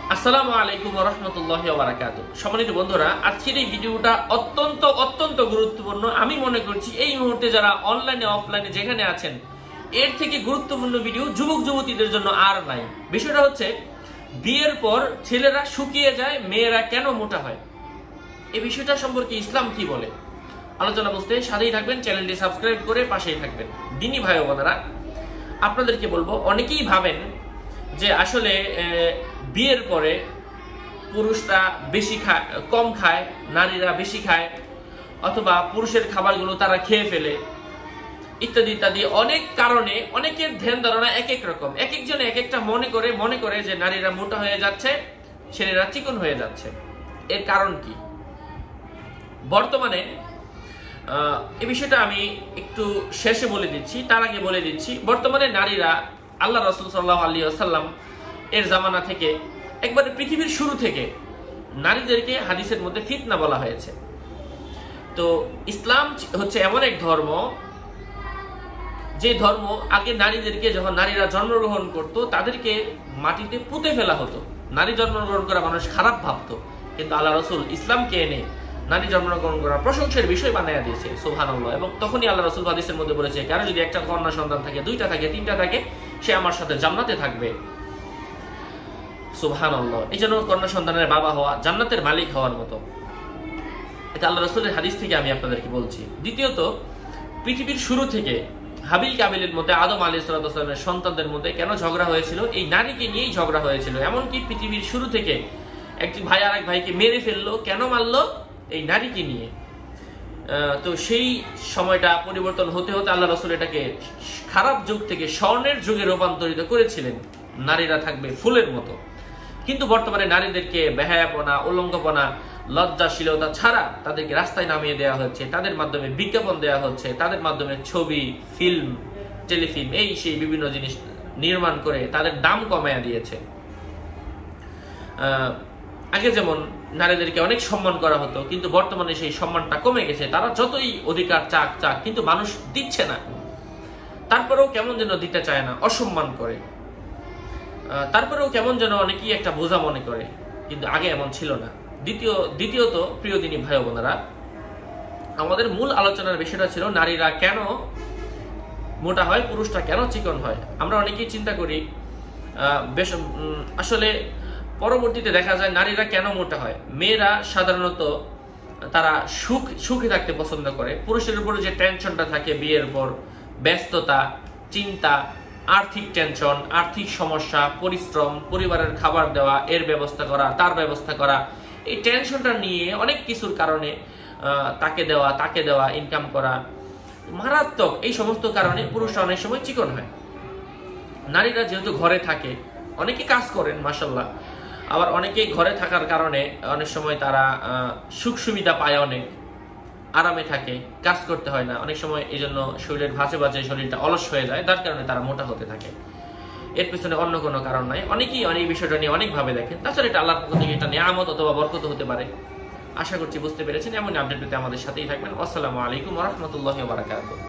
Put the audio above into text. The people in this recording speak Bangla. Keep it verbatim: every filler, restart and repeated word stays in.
আসসালামু আলাইকুম ওয়া রাহমাতুল্লাহি ওয়া বারাকাতুহু। সম্মানিত বন্ধুরা, আজকের এই ভিডিওটা অত্যন্ত অত্যন্ত গুরুত্বপূর্ণ। আমি মনে করছি এই মুহূর্তে যারা অনলাইনে অফলাইনে যেখানে আছেন, এর থেকে গুরুত্বপূর্ণ ভিডিও যুবক যুবতীদের জন্য আর নাই। বিষয়টা হচ্ছে, বিয়ের পর ছেলেরা শুকিয়ে যায়, মেয়েরা কেন মোটা হয়। এই বিষয়টা সম্পর্কে ইসলাম কি বলে, আলোচনা বুঝতে সাথেই থাকবেন, চ্যানেলটি সাবস্ক্রাইব করে পাশেই থাকবেন। দিনী ভাই ও বোনেরা, আপনাদেরকে বলবো, অনেকেই ভাবেন যে আসলে বিয়ের পরে পুরুষরা বেশি খায়, কম খায়, নারীরা বেশি খায়, অথবা পুরুষের খাবারগুলো তারা খেয়ে ফেলে, ইত্যাদি ইত্যাদি অনেক কারণে অনেকের ধ্যান ধারণা এক এক রকম। এক একজন এক একটা মনে করে মনে করে যে নারীরা মোটা হয়ে যাচ্ছে, ছেলেরা চিকন হয়ে যাচ্ছে। এর কারণ কি? বর্তমানে এই বিষয়টা আমি একটু শেষে বলে দিচ্ছি, তার আগে বলে দিচ্ছি, বর্তমানে নারীরা আল্লাহ রাসূল সাল্লাল্লাহু আলাইহি ওয়াসাল্লাম এর জামানা থেকে, একবারে পৃথিবীর শুরু থেকে নারীদেরকে হাদিসের মধ্যে ফিতনা বলা হয়েছে। তো ইসলাম হচ্ছে এমন এক ধর্ম, যে ধর্ম আগে নারীদেরকে, যখন নারীরা জন্মগ্রহণ করত, তাদেরকে মাটিতে পুঁতে ফেলা হতো। নারী জন্মগ্রহণ করা মানুষ খারাপ ভাবতো, কিন্তু আল্লাহ রাসূল ইসলামকে এনে নারী জন্মগ্রহণ করার প্রশংসার বিষয় বানাইয়া দিয়েছে, সুবহানাল্লাহ। এবং তখনই আল্লাহ রাসূল হাদিসের মধ্যে বলেছে, কারো যদি একটা কন্যা সন্তান থাকে, দুইটা থাকে, তিনটা থাকে, সে আমার সাথে জান্নাতে থাকবে, সুবহানাল্লাহ। এই জন্য কন্যা সন্তানের বাবা হওয়া জান্নাতের মালিক হওয়ার মতো। এটা আল্লাহ রাসূলের হাদিস থেকে আমি আপনাদেরকে বলছি। দ্বিতীয়ত, পৃথিবীর শুরু থেকে হাবিল কাবিলের মধ্যে, আদম আলাইহিস সালামের সন্তানদের মধ্যে কেন ঝগড়া হয়েছিল? এই নারীকে নিয়েই ঝগড়া হয়েছিল। এমনকি পৃথিবীর শুরু থেকে একটি ভাই আর এক ভাইকে মেরে ফেললো, কেন মারলো? এই নারীকে নিয়ে। তো সেই সময়টা পরিবর্তন হতে হতে আল্লাহ রাসূল এটাকে খারাপ যুগ থেকে স্বর্ণের যুগে রূপান্তরিত করেছিলেন। নারীরা থাকবে ফুলের মতো। কিন্তু বর্তমানে নারীদেরকে বেহায়াপনা, উলঙ্গপনা, লজ্জাশীলতা ছাড়া তাদেরকে রাস্তায় নামিয়ে দেওয়া হচ্ছে, তাদের মাধ্যমে বিজ্ঞাপন দেওয়া হচ্ছে, তাদের মাধ্যমে ছবি, ফিল্ম, টেলিফিল্ম, এই সেই বিভিন্ন জিনিস নির্মাণ করে তাদের দাম কমায়া দিয়েছে। আগে যেমন নারীদেরকে অনেক সম্মান করা হতো, কিন্তু বর্তমানে সেই সম্মানটা কমে গেছে। তারা যতই অধিকার চাক চাক কিন্তু মানুষ দিচ্ছে না। তারপরেও কেমন যেন দিতে চায় না, অসম্মান করে। তারপরেও কেমন যেন অনেকেই একটা বোঝা মনে করে, কিন্তু আগে এমন ছিল না। দ্বিতীয় দ্বিতীয়ত প্রিয় দিনী ভাই বোনেরা, আমাদের মূল আলোচনার বিষয়টা ছিল নারীরা কেন মোটা হয়, পুরুষটা কেন চিকন হয়। আমরা অনেকেই চিন্তা করি, বেশ আসলে পরবর্তীতে দেখা যায় নারীরা কেন মোটা হয়। মেয়েরা সাধারণত তারা সুখ সুখে থাকতে পছন্দ করে। পুরুষের উপরে যে টেনশনটা থাকে বিয়ের পর, ব্যস্ততা, চিন্তা, আর্থিক টেনশন, আর্থিক সমস্যা, পরিশ্রম, পরিবারের খাবার দেওয়া, এর ব্যবস্থা করা, তার ব্যবস্থা করা, এই টেনশনটা নিয়ে অনেক কিছুর কারণে তাকে দেওয়া তাকে দেওয়া ইনকাম করা, মারাত্মক এই সমস্ত কারণে পুরুষরা অনেক সময় চিকন হয়। নারীরা যেহেতু ঘরে থাকে, অনেকে কাজ করেন মাশাআল্লাহ, আবার অনেকে ঘরে থাকার কারণে অনেক সময় তারা সুখ সুবিধা পায়, অনেক আরামে থাকে, কাজ করতে হয় না অনেক সময়। এই জন্য শরীরের ভাঁজে ভাঁজে শরীরটা অলস হয়ে যায়, যার কারণে তারা মোটা হতে থাকে। এর পিছনে অন্য কোনো কারণ নাই। অনেকেই অনেক বিষয়টা নিয়ে অনেকভাবে দেখেন। তাছাড়া এটা আল্লাহর পক্ষ থেকে একটা নিয়ামত অথবা বরকত হতে পারে। আশা করছি বুঝতে পেরেছেন। এমন আপডেট পেতে আমাদের সাথেই থাকবেন। আসসালামু আলাইকুম ওয়া রাহমাতুল্লাহি ওয়া বারাকাতুহু।